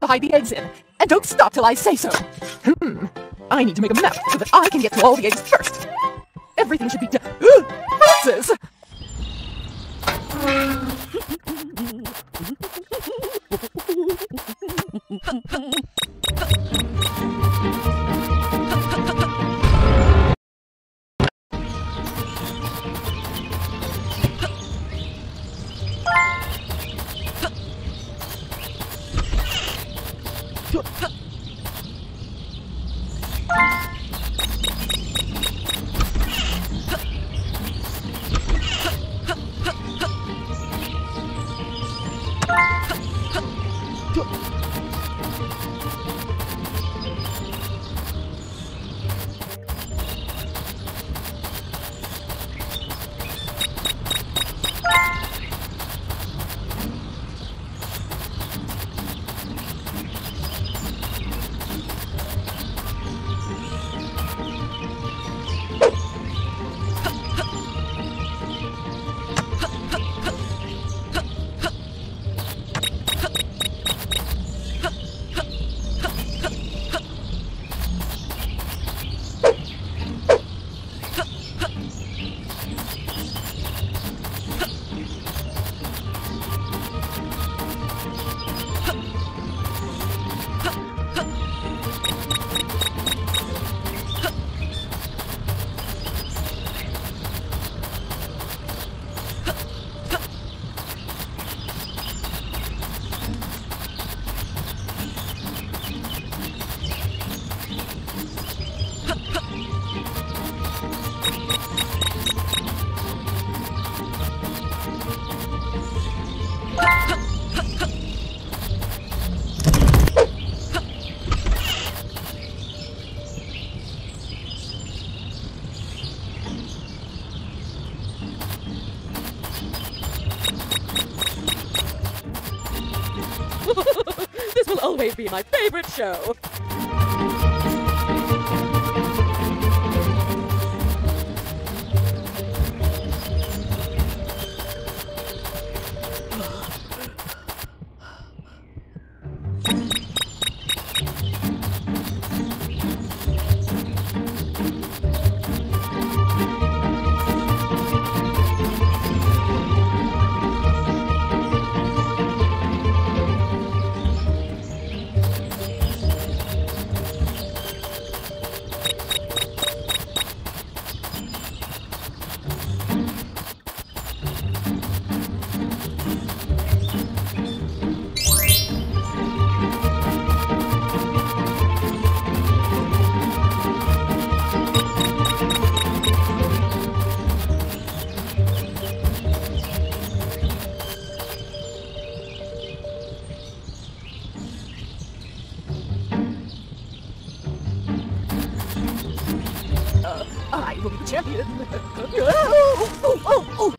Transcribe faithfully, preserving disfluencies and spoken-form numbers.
to hide the eggs in. And don't stop till I say so. Hmm. I need to make a map so that I can get to all the eggs first. Everything should be done. Francis! This will always be my favorite show. I will be the champion. Oh, oh, oh, oh.